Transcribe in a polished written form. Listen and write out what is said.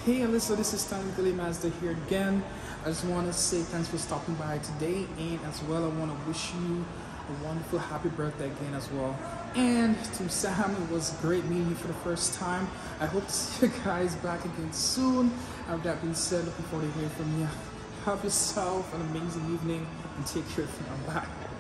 Hey Alissa, this is Stanley Mazda here again. I just want to say thanks for stopping by today, and as well I want to wish you a wonderful happy birthday again as well. And to Sam, it was great meeting you for the first time. I hope to see you guys back again soon. With that being said, looking forward to hearing from you. Have yourself an amazing evening and take care for now. Bye.